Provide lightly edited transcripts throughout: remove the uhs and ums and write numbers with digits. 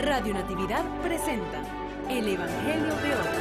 Radio Natividad presenta el Evangelio de hoy.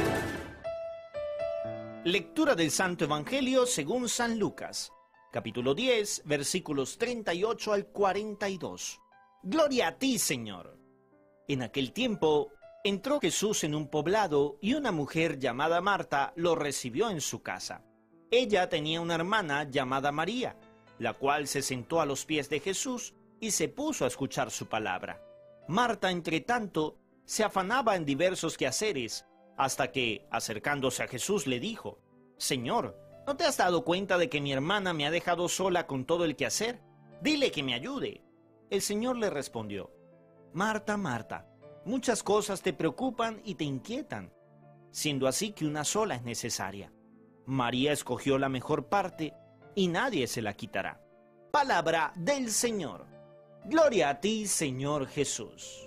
Lectura del Santo Evangelio según San Lucas, capítulo 10, versículos 38 al 42. Gloria a ti, Señor. En aquel tiempo entró Jesús en un poblado y una mujer llamada Marta lo recibió en su casa. Ella tenía una hermana llamada María, la cual se sentó a los pies de Jesús y se puso a escuchar su palabra. Marta, entretanto, se afanaba en diversos quehaceres, hasta que, acercándose a Jesús, le dijo: «Señor, ¿no te has dado cuenta de que mi hermana me ha dejado sola con todo el quehacer? Dile que me ayude». El Señor le respondió: «Marta, Marta, muchas cosas te preocupan y te inquietan, siendo así que una sola es necesaria. María escogió la mejor parte, y nadie se la quitará». Palabra del Señor. Gloria a ti, Señor Jesús.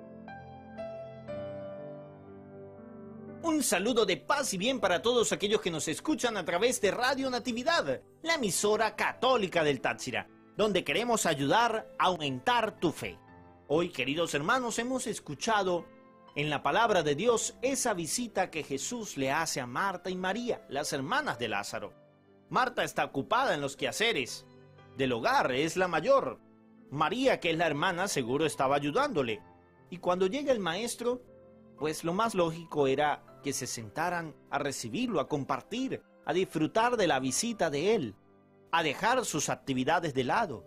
Un saludo de paz y bien para todos aquellos que nos escuchan a través de Radio Natividad, la emisora católica del Táchira, donde queremos ayudar a aumentar tu fe. Hoy, queridos hermanos, hemos escuchado en la palabra de Dios esa visita que Jesús le hace a Marta y María, las hermanas de Lázaro. Marta está ocupada en los quehaceres del hogar, es la mayor. María, que es la hermana, seguro estaba ayudándole. Y cuando llega el maestro, pues lo más lógico era que se sentaran a recibirlo, a compartir, a disfrutar de la visita de él, a dejar sus actividades de lado.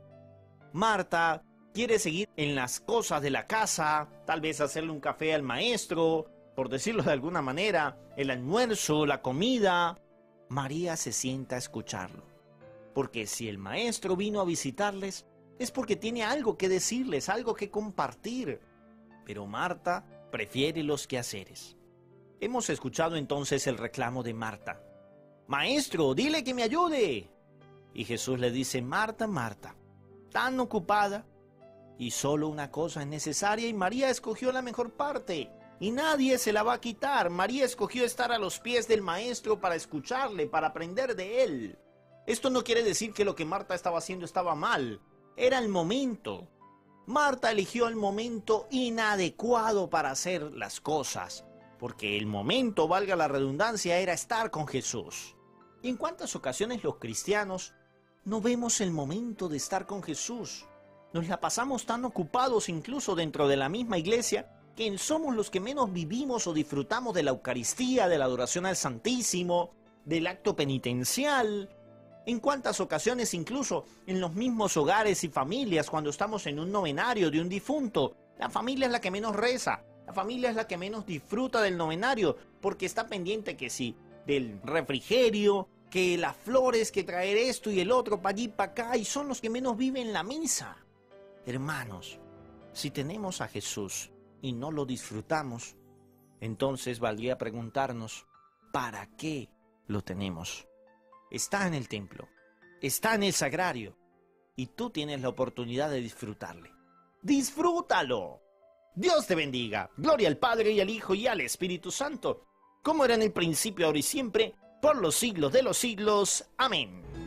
Marta quiere seguir en las cosas de la casa, tal vez hacerle un café al maestro, por decirlo de alguna manera, el almuerzo, la comida. María se sienta a escucharlo, porque si el maestro vino a visitarles, es porque tiene algo que decirles, algo que compartir. Pero Marta prefiere los quehaceres. Hemos escuchado entonces el reclamo de Marta: «Maestro, dile que me ayude». Y Jesús le dice: «Marta, Marta, tan ocupada, y solo una cosa es necesaria, y María escogió la mejor parte, y nadie se la va a quitar. María escogió estar a los pies del Maestro para escucharle, para aprender de él». Esto no quiere decir que lo que Marta estaba haciendo estaba mal. Era el momento. Marta eligió el momento inadecuado para hacer las cosas, porque el momento, valga la redundancia, era estar con Jesús. ¿Y en cuántas ocasiones los cristianos no vemos el momento de estar con Jesús? Nos la pasamos tan ocupados, incluso dentro de la misma iglesia, que somos los que menos vivimos o disfrutamos de la Eucaristía, de la adoración al Santísimo, del acto penitencial. ¿En cuántas ocasiones, incluso en los mismos hogares y familias, cuando estamos en un novenario de un difunto, la familia es la que menos reza, la familia es la que menos disfruta del novenario, porque está pendiente que sí, del refrigerio, que las flores, que traer esto y el otro para allí para acá, y son los que menos viven la misa? Hermanos, si tenemos a Jesús y no lo disfrutamos, entonces valdría preguntarnos: ¿para qué lo tenemos? Está en el templo, está en el sagrario, y tú tienes la oportunidad de disfrutarle. ¡Disfrútalo! Dios te bendiga. Gloria al Padre, y al Hijo, y al Espíritu Santo, como era en el principio, ahora y siempre, por los siglos de los siglos. Amén.